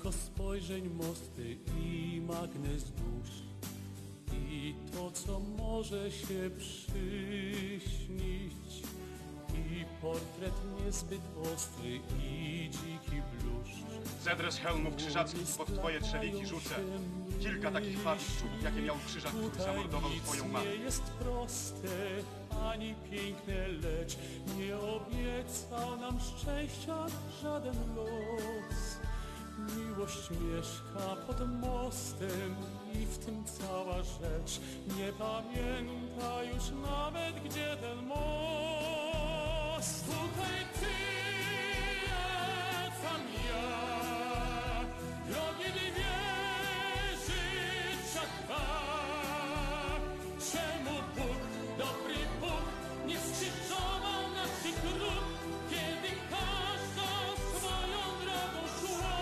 tylko spojrzeń mosty i magnes dusz. I to, co może się przyśnić. I portret niezbyt ostry i dziki bluszcz. Zedrę z hełmów krzyżackich pod twoje trzewiki rzucę. Kilka takich fatów czubów, jakie miał krzyżak, który zamordował twoją mamę. Nie jest proste, ani piękne, lecz nie obiecał nam szczęścia żaden los. Miłość mieszka pod mostem i w tym cała rzecz. Nie pamięta już nawet, gdzie ten most. Tutaj ty, a tam ja, drogi dwie życia dwa. Czemu Bóg, dobry Bóg, nie skrzyżował naszych dróg, kiedy każda swoją drogą szła?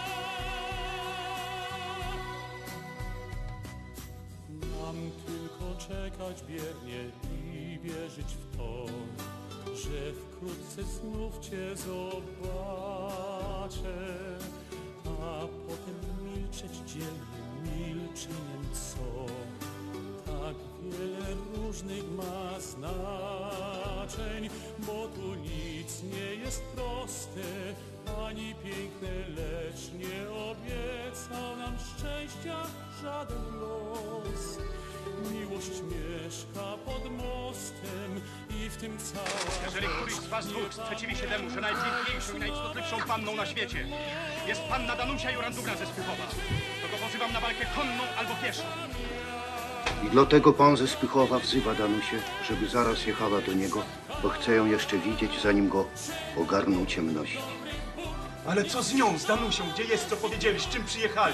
Nam tylko czekać biernie i wierzyć w to, że wkrótce znów cię zobaczę, a potem milczeć dzielnie milczeniem, co tak wiele różnych ma znaczeń, bo tu nic nie jest proste, ani piękne, lecz nie obiecał nam szczęścia żaden los. Miłość mieszka pod mostem i w tym cała... Jeżeli któryś z was dwóch sprzeciwi się temu, że najpiękniejszą i najcnotliwszą panną na świecie jest panna Danusia Jurandówna ze Spychowa, to go pozywam na walkę konną albo pieszą. I dlatego pan ze Spychowa wzywa Danusię, żeby zaraz jechała do niego, bo chce ją jeszcze widzieć, zanim go ogarną ciemności. Ale co z nią, z Danusią? Gdzie jest, co powiedzieli, z czym przyjechali?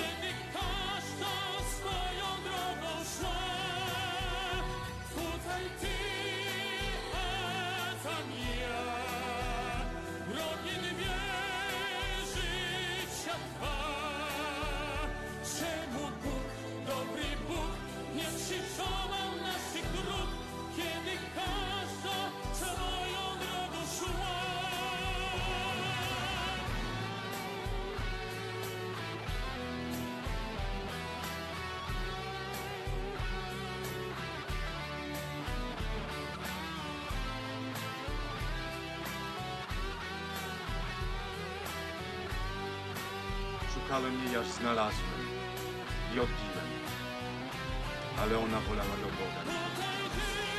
Szukałem jej, aż znalazłem i odbiłem, ale ona wolała do Boga.